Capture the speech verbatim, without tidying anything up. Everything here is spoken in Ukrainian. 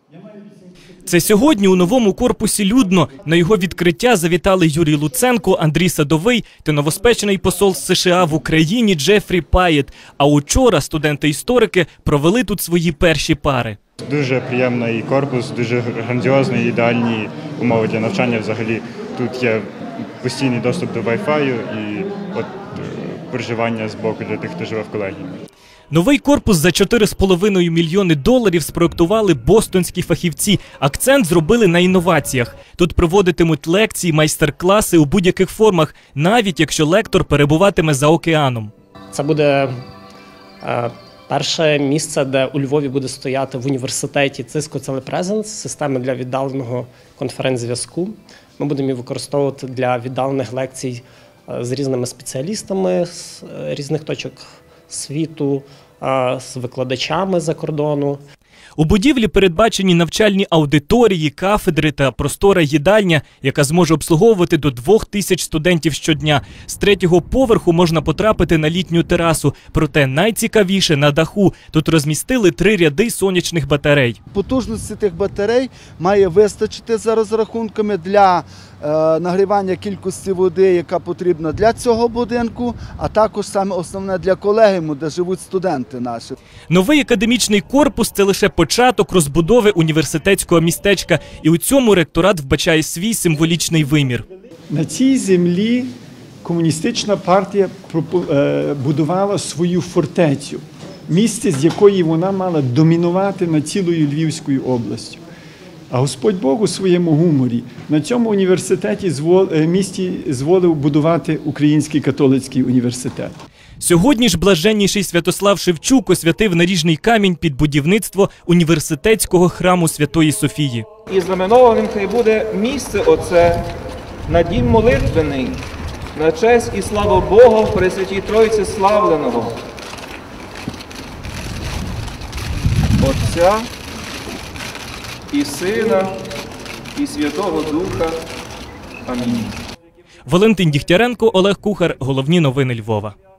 Це сьогодні у новому корпусі людно. На його відкриття завітали Юрій Луценко, Андрій Садовий та новоспечений посол США в Україні Джефрі Паєт. А учора студенти-історики провели тут свої перші пари. Дуже приємний корпус, дуже грандіозний, ідеальні умови для навчання. Взагалі тут є постійний доступ до вай-фаю і от проживання з боку для тих, хто живе в колегії. Новий корпус за чотири з половиною мільйони доларів спроектували бостонські фахівці. Акцент зробили на інноваціях. Тут проводитимуть лекції, майстер-класи у будь-яких формах, навіть якщо лектор перебуватиме за океаном. Це буде е, перше місце, де у Львові буде стояти в університеті Cisco Telepresence, системи для віддаленого конференц-зв'язку. Ми будемо її використовувати для віддалених лекцій е, з різними спеціалістами з е, різних точок світу, з викладачами за кордону. У будівлі передбачені навчальні аудиторії, кафедри та простора їдальня, яка зможе обслуговувати до двох тисяч студентів щодня. З третього поверху можна потрапити на літню терасу. Проте найцікавіше – на даху. Тут розмістили три ряди сонячних батарей. Потужності тих батарей має вистачити за розрахунками для е, нагрівання кількості води, яка потрібна для цього будинку, а також саме основне для колегіуму, де живуть студенти наші. Новий академічний корпус – це лише початок розбудови університетського містечка. І у цьому ректорат вбачає свій символічний вимір. На цій землі комуністична партія будувала свою фортецю, місце, з якої вона мала домінувати над цілою Львівською областю. А Господь Бог у своєму гуморі на цьому університеті місті зволив будувати Український католицький університет. Сьогодні ж блаженніший Святослав Шевчук освятив наріжний камінь під будівництво університетського храму Святої Софії. І знаменованим хай буде місце оце на дім молитвений, на честь і славу Бога в Пресвятій Тройці славленого, Отця і Сина і Святого Духа. Амінь. Валентин Дігтяренко, Олег Кухар. Головні новини Львова.